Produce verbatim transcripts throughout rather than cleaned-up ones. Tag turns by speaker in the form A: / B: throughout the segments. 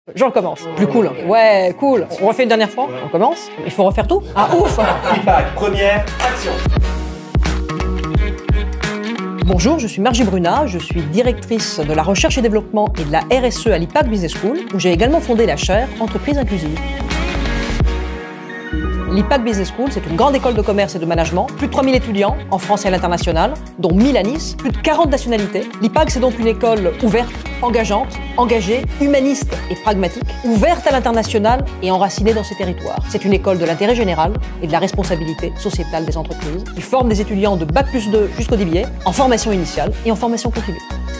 A: Je recommence. Plus cool. Ouais, cool. On refait une dernière fois. On recommence. Il faut refaire tout. Ah, ouf.
B: Impact, première action.
A: Bonjour, je suis Margie Brunat, je suis directrice de la recherche et développement et de la R S E à l'Impact Business School, où j'ai également fondé la chaire Entreprise inclusive. L'Impact Business School, c'est une grande école de commerce et de management, plus de trois mille étudiants en France et à l'international, dont mille à Nice, plus de quarante nationalités. L'Impact, c'est donc une école ouverte, engageante, engagée, humaniste et pragmatique, ouverte à l'international et enracinée dans ses territoires. C'est une école de l'intérêt général et de la responsabilité sociétale des entreprises, qui forme des étudiants de bac plus deux jusqu'au D B A, en formation initiale et en formation continue.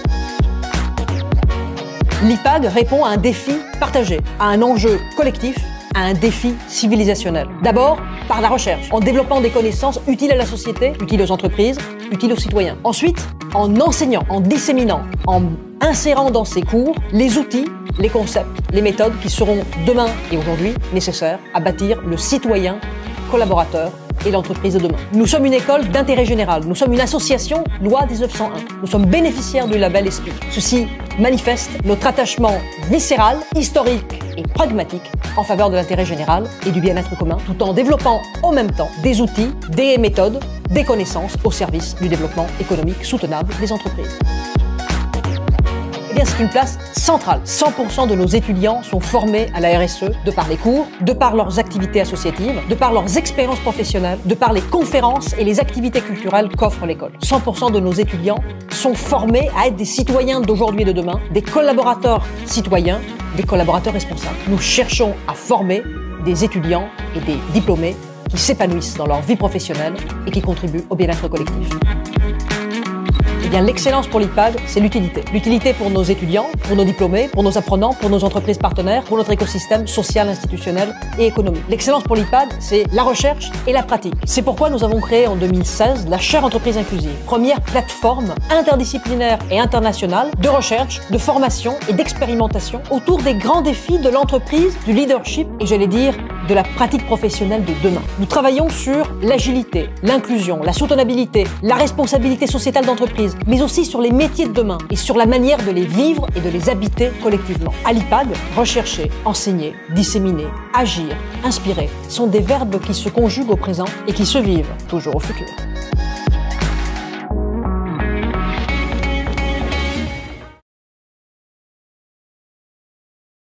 A: L'I P A G répond à un défi partagé, à un enjeu collectif, à un défi civilisationnel. D'abord, par la recherche, en développant des connaissances utiles à la société, utiles aux entreprises, utiles aux citoyens. Ensuite, en enseignant, en disséminant, en insérant dans ses cours les outils, les concepts, les méthodes qui seront demain et aujourd'hui nécessaires à bâtir le citoyen collaborateur et l'entreprise de demain. Nous sommes une école d'intérêt général. Nous sommes une association loi dix-neuf cent un. Nous sommes bénéficiaires du label E S P I. Ceci manifeste notre attachement viscéral, historique et pragmatique en faveur de l'intérêt général et du bien-être commun, tout en développant en même temps des outils, des méthodes, des connaissances au service du développement économique soutenable des entreprises. Eh bien, c'est une place centrale. cent pour cent de nos étudiants sont formés à la R S E de par les cours, de par leurs activités associatives, de par leurs expériences professionnelles, de par les conférences et les activités culturelles qu'offre l'école. cent pour cent de nos étudiants sont formés à être des citoyens d'aujourd'hui et de demain, des collaborateurs citoyens, des collaborateurs responsables. Nous cherchons à former des étudiants et des diplômés qui s'épanouissent dans leur vie professionnelle et qui contribuent au bien-être collectif. Eh bien, l'excellence pour l'I P A G, c'est l'utilité. L'utilité pour nos étudiants, pour nos diplômés, pour nos apprenants, pour nos entreprises partenaires, pour notre écosystème social, institutionnel et économique. L'excellence pour l'I P A G, c'est la recherche et la pratique. C'est pourquoi nous avons créé en deux mille seize la chaire Entreprise inclusive, première plateforme interdisciplinaire et internationale de recherche, de formation et d'expérimentation autour des grands défis de l'entreprise, du leadership et, j'allais dire, de la pratique professionnelle de demain. Nous travaillons sur l'agilité, l'inclusion, la soutenabilité, la responsabilité sociétale d'entreprise, mais aussi sur les métiers de demain et sur la manière de les vivre et de les habiter collectivement. À l'I P A G, rechercher, enseigner, disséminer, agir, inspirer sont des verbes qui se conjuguent au présent et qui se vivent toujours au futur.